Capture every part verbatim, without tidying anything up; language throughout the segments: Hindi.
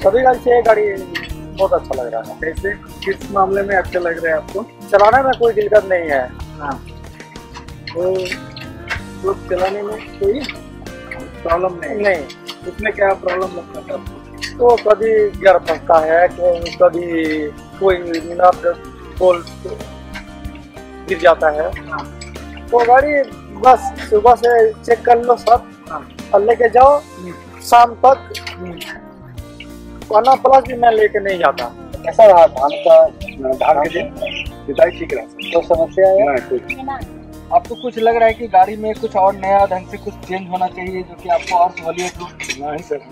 सभी गाड़ी से ये गाड़ी बहुत अच्छा लग रहा है। कैसे, किस मामले में अच्छे लग रहे हैं आपको? चलाने में कोई दिक्कत नहीं है। हाँ, तो, तो चलाने में कोई प्रॉब्लम नहीं नहीं। उसमें क्या प्रॉब्लम लगता है? तो कभी गियर फंसता है, कभी कोई नट बोल्ट गिर जाता है। हाँ, तो गाड़ी बस सुबह से चेक कर लो सब। हाँ, और लेके जाओ शाम तक। खाना प्लस भी मैं लेके नहीं जाता। कैसा रहा धान का? धान के दिन सिंचाई ठीक रहा? तो समस्या है नहीं कुछ। आपको कुछ लग रहा है कि गाड़ी में कुछ और नया ढंग से कुछ चेंज होना चाहिए जो कि आपको और सहूलियत हो? नहीं सर,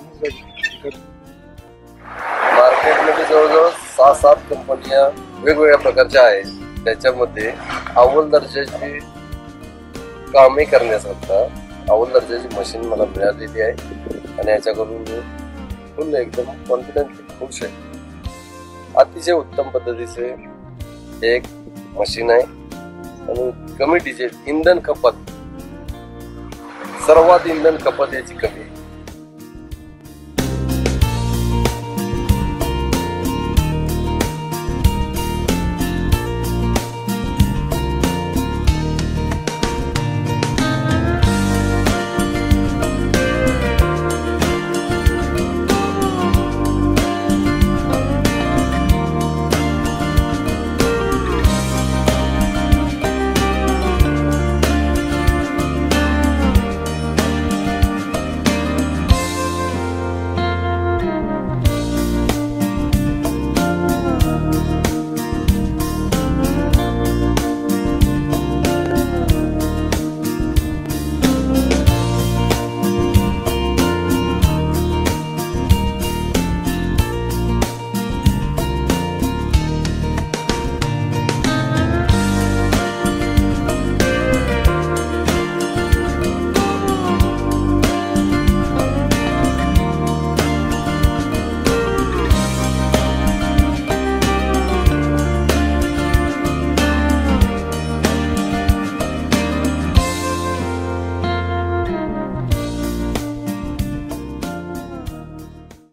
मार्केटमध्ये जवळजवळ सहा सात कंपन्या वेगवेगळ्या प्रकारच्या आहेत। त्याच्यामध्ये अव्वल दर्जाची कामे करण्याकरता अव्वल दर्जाची मशीन मला मिळालेली आहे आणि याच्याकडून मी फुल एकदम कॉन्फिडंट खुश आहे। अतिशय उत्तम पद्धतीचे एक मशीन आहे आणि कमी डिझेल इंधन खपत, सर्वात इंधन खपत याची कमी